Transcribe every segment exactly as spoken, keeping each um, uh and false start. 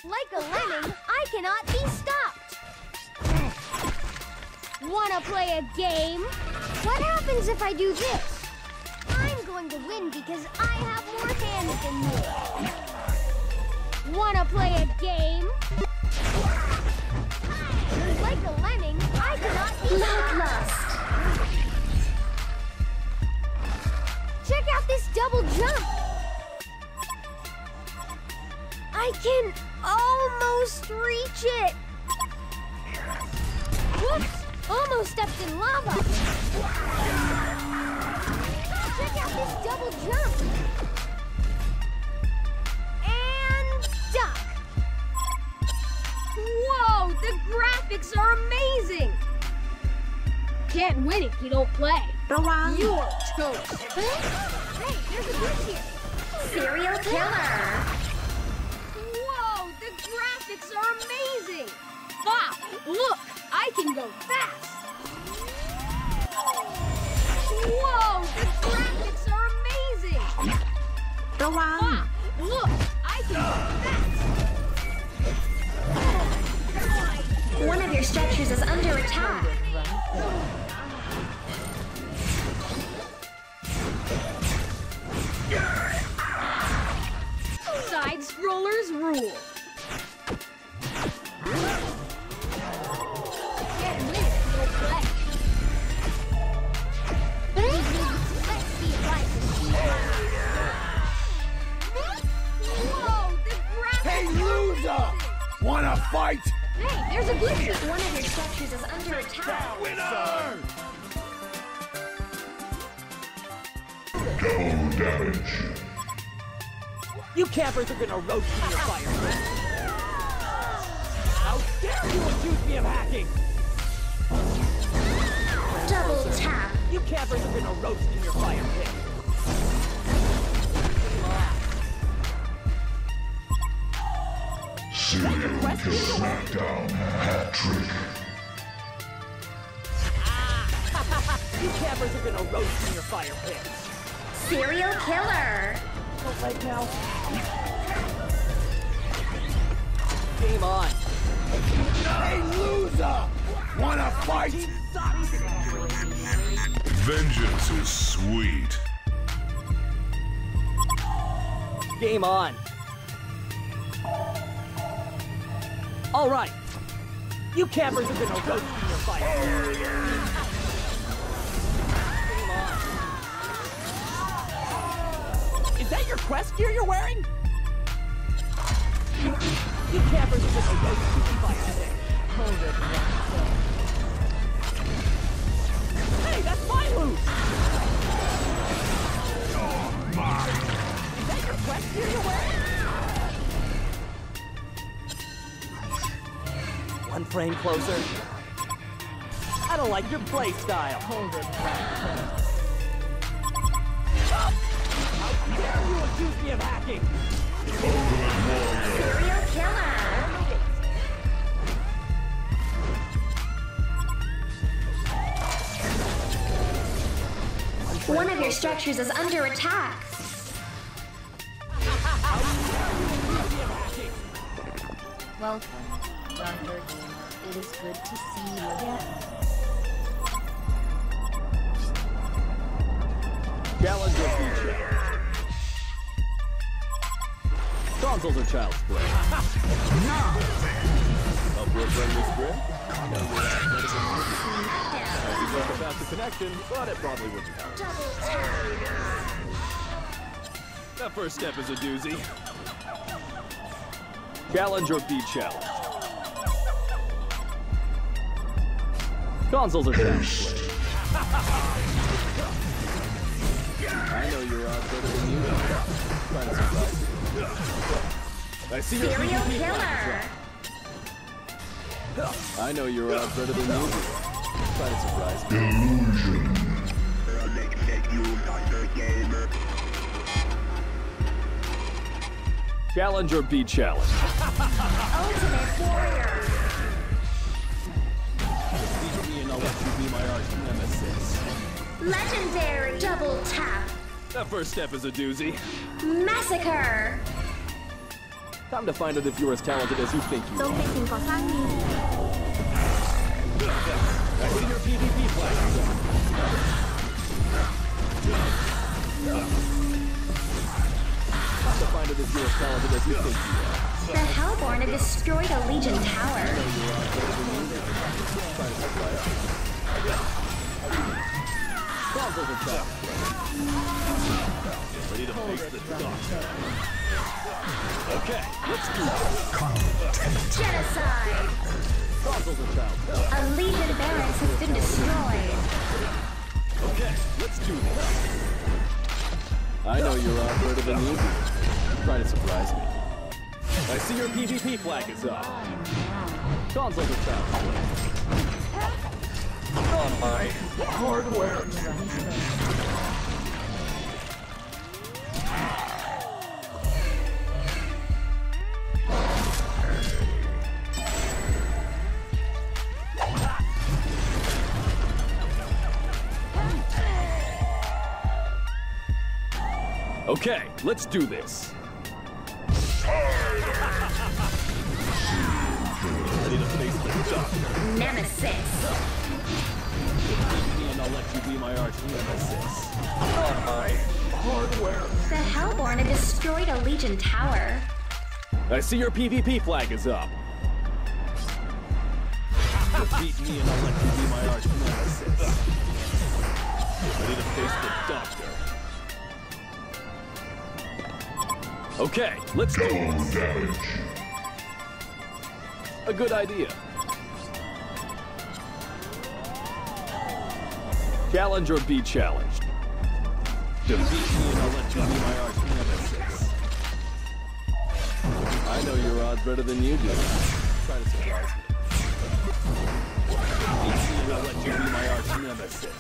Like a lemming, I cannot be stopped. Wanna play a game? What happens if I do this? I'm going to win because I have more hands than you. Wanna play a game? Like a lemming, I cannot be Bloodlust. Check out this double jump. I can almost reach it. Whoops! Almost stepped in lava. Check out this double jump. And duck. Whoa! The graphics are amazing. Can't win if you don't play. The wrong. You're toast. Hey, there's a glitch here. Serial killer. Whoa, the graphics are amazing. Wow, look, I can go fast. Whoa, the graphics are amazing. The wrong. Wow, look, I can go fast. One of your structures is under attack. Side scrollers rule. Can't win if you don't play. Let's see if I can Whoa, the graphics Hey, are loser! amazing. Wanna fight? Hey, there's a glitch here. One of your structures is under attack. Winner! Double damage. You campers are gonna roast in your fire pit. How dare you accuse me of hacking? Double tap. You campers are gonna roast in your fire pit. Serial kill smackdown hat trick. You campers are gonna roast in your fire pit. Serial killer. Right now. Game on. Hey, loser! Wanna fight? Vengeance is sweet. Game on. All right. You campers are gonna roast in your fire pit. Game on. Is that your quest gear you're wearing? You campers are just a roast in your fire pit. Hold it. Hey, that's my loot! Is that your quest gear you're wearing? One frame closer. I don't like your play style. Hold it. How dare you accuse me of hacking? Serial killer. One of your structures is under attack. Welcome, Doctor Gamer. It is good to see you again. Challenge or be challenged. Consoles are child's play. Up for a friendly sprint? You got a faster connection, but it probably wouldn't help. Double tap. That first step is a doozy. Challenge or be challenged. Consoles are child's play. I know you're uh, better than you. Trying to surprise you. I see your Serial killer. I know you're uh, better than you. Trying to surprise me. Illusion. Challenge or be challenged. Ultimate warrior. Beat me and I'll let you be my arch nemesis. Legendary. Double tap. That first step is a doozy. Massacre. Time to find out if you're as talented as you think โจ you ม are. ตีสิ่งก่อสร้างนี้ I see your PvP flag. Time to find out if you're as talented as you think you are. The Hellborn have destroyed a Legion tower. Consoles are trapped. Ready to face the doctor. Okay, let's do this. Genocide! Consoles are trapped. A Legion barracks has been destroyed. Okay, let's do this. I know you're on better than you do. Try to surprise me. I see your PvP flag is up. Consoles are trapped. On my hardware. Okay, let's do this. Ready to face the doctor. Nemesis. And I'll let you be my arch nemesis. On my hardware. The Hellborn have destroyed a Legion tower. I see your PvP flag is up. Defeat me and I'll let you be my arch nemesis. Ready to face the doctor. Okay, let's do this. Damage. A good idea. Challenge or be challenged. Defeat me and I'll let you be my arch nemesis. I know your odds better than you do. Try to surprise me. Defeat me and I'll let you be my arch nemesis.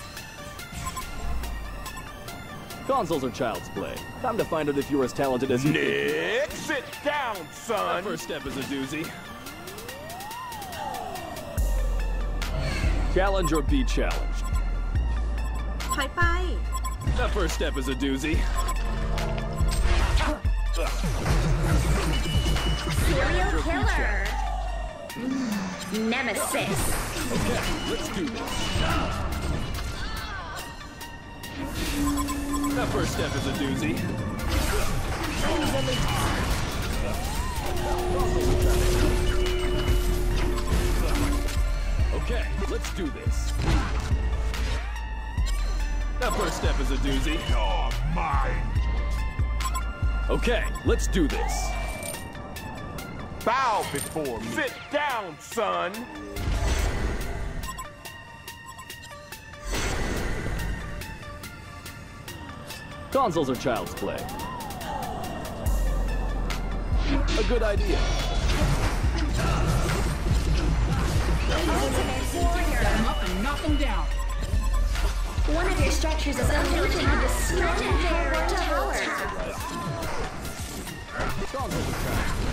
Consoles are child's play. Time to find out if you're as talented as you Nick, sit down, think. son. First step is a doozy. Challenge or be challenged. ถอยไป The first step is a doozy. Serial killer. Nemesis. Okay, let's do this. The first step is a doozy. Okay, let's do this. The first step is a doozy. You're mine. Okay, let's do this. Bow before me. Sit down, son. Consoles are child's play. A good idea. Ultimate warrior. Up and knock him down. One of your structures is unleashing a destroyed tower. Consoles are child's play.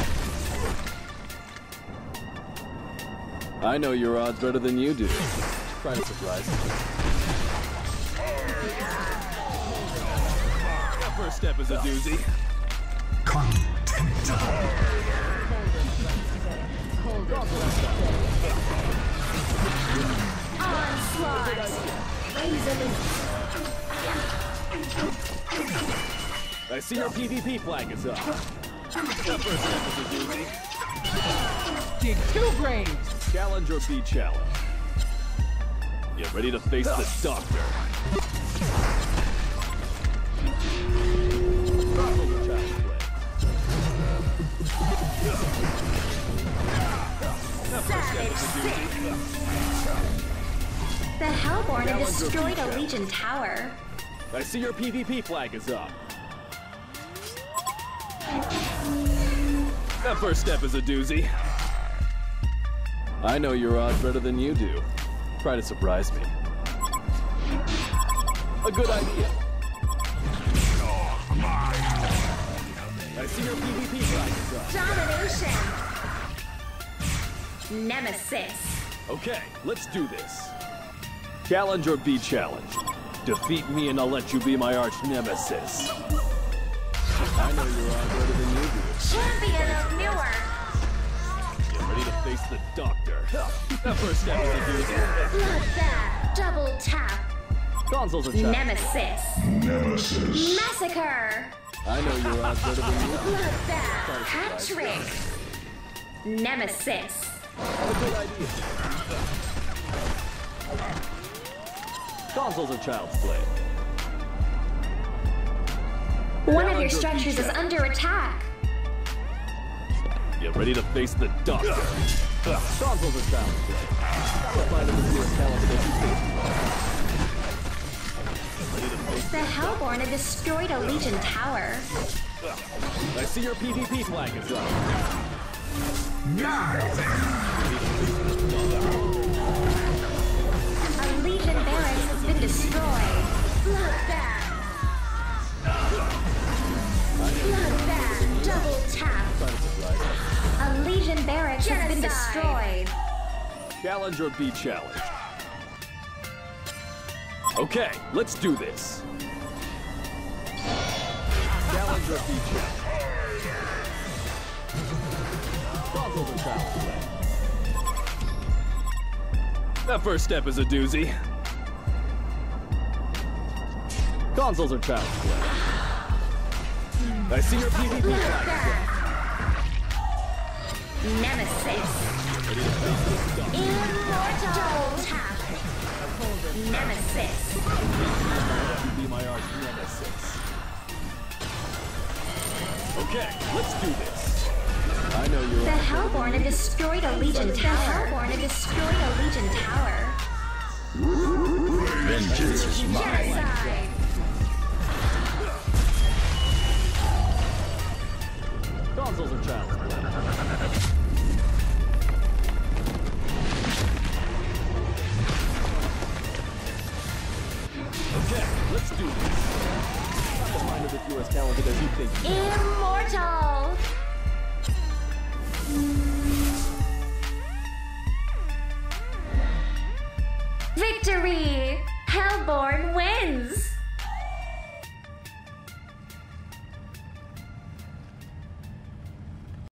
I know your odds better than you do. Try to surprise me. The first step is a doozy. Onslaught. I see your PvP flag is up. The first step is a doozy. Dig two graves. Challenge or be challenged. Get ready to face the doctor. Consoles are child's play. The first step is a doozy. The Hellborn have Challenge or destroyed be a Legion tower. I see your PvP flag is up. The first step is a doozy. I know your odds better than you do. Try to surprise me. A good idea. I see your PvP flag is up. Domination. Nemesis. Okay, let's do this. Challenge or be challenged. Defeat me and I'll let you be my arch nemesis. I know you're on better than you do. Champion of Newark. Get ready to face the doctor. That first step is a doozy. Bloodbath. Double tap. Consoles are challenged. Nemesis. Nemesis. Massacre. I know you're on better than you do. Bloodbath. Hat trick. Nemesis. Have a good idea. Consoles are child's play. One of your structures is under attack. Get ready to face the doctor. Consoles are child's play. Gotta find him as talented as you think. The Hellborn have destroyed a Legion tower. I see your PvP flag is up. A Legion barracks has been destroyed. Bloodbath. Bloodbath. Double tap. A Legion barracks has been destroyed. Challenge or be challenged. Okay, let's do this. Challenge or be challenged. Consoles are child's play. That first step is a doozy. Consoles are child's play. I see your PvP flag. Nemesis. Immortal. Double tap. Nemesis. You be my arch nemesis. Okay, let's do this. I know you're The on Hellborn have destroyed a Legion tower. The Hellborn have destroyed a Legion tower. Vengeance is mine. Genocide. Consoles are child's play. Okay, let's do this. Not the mind of if you're as talented as you think. Immortal. Victory! Hellborn